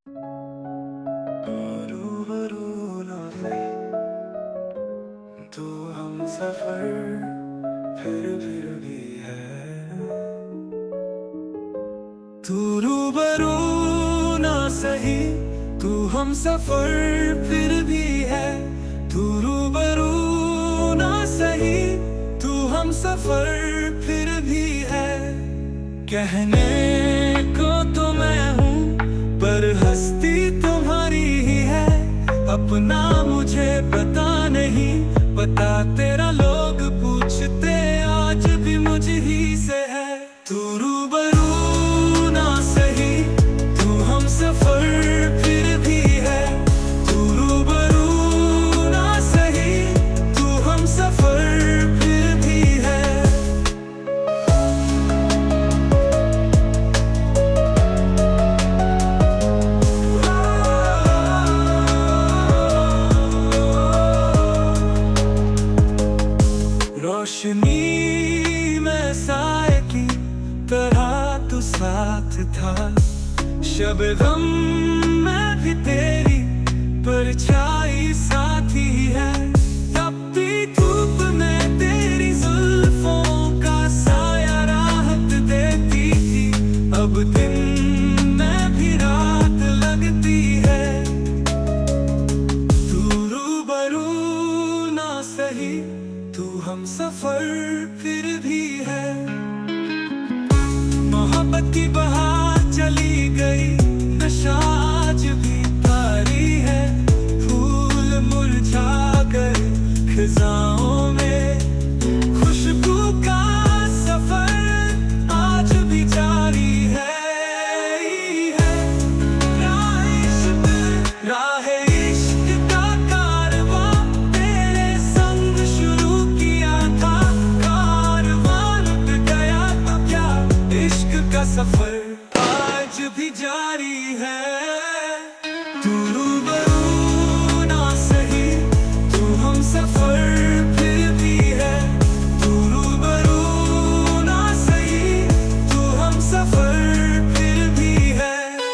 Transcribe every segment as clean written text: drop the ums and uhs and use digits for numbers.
रूबरू ना सही तो हम सफर फिर भी है। तू रूबरू ना सही तू हम सफर फिर भी है। तू रूबरू ना सही तू हम सफर फिर भी है। कहने को तो मैं हूँ पर हस्ती तुम्हारी ही है। अपना मुझे पता नहीं पता तेरा लोग पूछते आज भी मुझ ही से है। तू रूबरू ना सही तू हम सफर फिर भी है। तू रूबरू ना सही तू हम सफर फिर भी है। रोशनी में साए की तरह तू साथ था। शबनम में भी तेरी परछाई साथी है। तपती धूप में तेरी जुल्फों का साया राहत देती थी। अब दिन में भी रात लगती है। तू रूबरू ना सही तू हम सफर फिर भी है। मोहब्बत की बहार चली गई नशा आज भी तारी है। फूल मुरझा कर खिजाओं में खुशबू का सफर आज भी जारी है। राह इश्क का कारवां तेरे संग शुरू किया था। कारवां लुट गया तो क्या इश्क का सफर आज भी जारी है। तू रूबरू ना सही तू हम सफर फिर भी है। तू रूबरू ना सही तू हम सफर फिर भी है।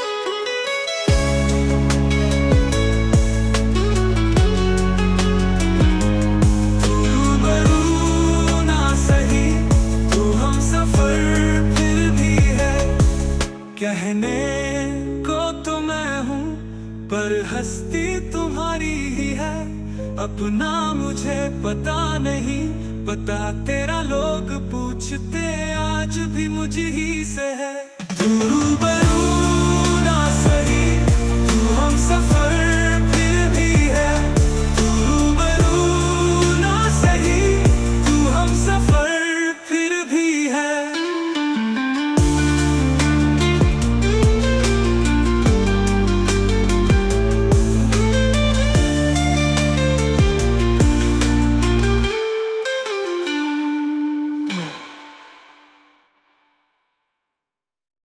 तू रूबरू ना सही तू हम सफर फिर भी है। कहने को तो मैं हूँ पर हस्ती तुम्हारी ही है। अपना मुझे पता नहीं पता तेरा लोग पूछते आज भी मुझ ही से है। तू रूबरू